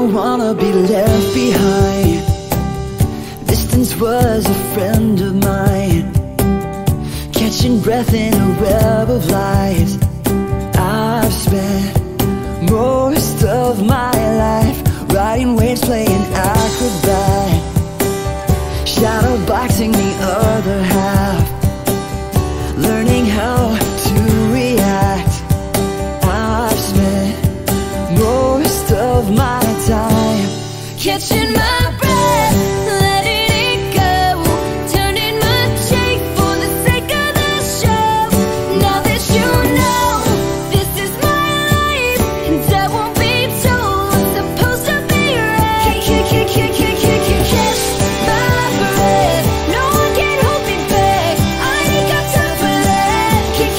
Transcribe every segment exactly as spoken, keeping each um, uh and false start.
don't wanna be left behind. Distance was a friend of mine, catching breath in a web of lies. I've spent most of my life riding waves, playing acrobat, shadow boxing the other half, learning how to react. I've spent most of my time catching my breath, letting it go, turning my cheek for the sake of the show. Now that you know this is my life, and I won't be told what's supposed to be right. Catch my breath, no one can hold me back. I ain't got time for that. Catch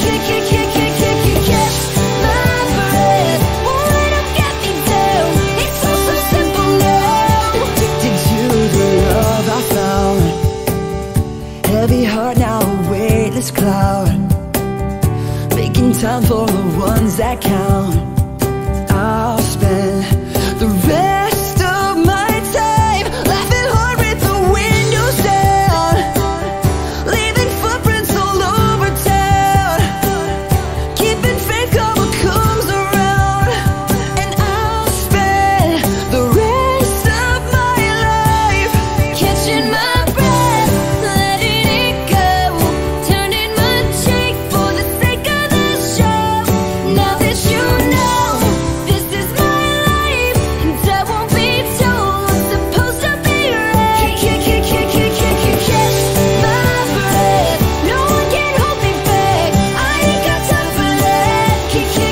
my breath, won't let 'em get me down. It's all so simple now. Addicted to the love I found, heavy heart now a weightless cloud, making time for the ones that count. I'll spend the rest of my time laughing hard with the windows down, leaving footprints all over town, keeping faith come what comes around. And I'll spend the rest of my life catching my breath, letting it go, turning my cheek for the sake of the show. Now that you know this is my life, and I won't be told what's supposed to be right. Catch my breath, no one can hold me back. I ain't got time for that. Catch my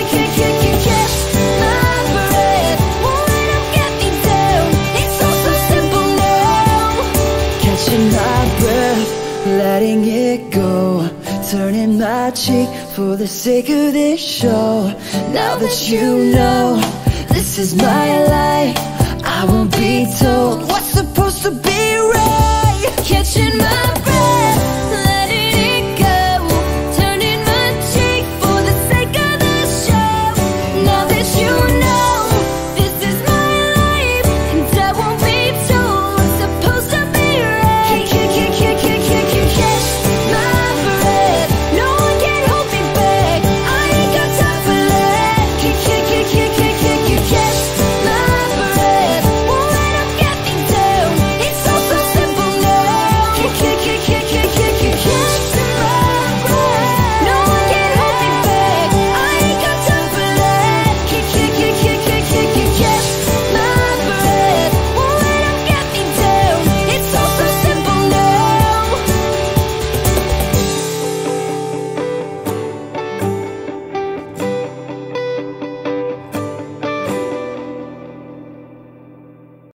breath, won't let 'em get me down. It's all so simple now. Catching my breath, letting it go, turning my cheek for the sake of this show. Now that you know this is my life, I won't be told what's supposed to be right. Catching my breath.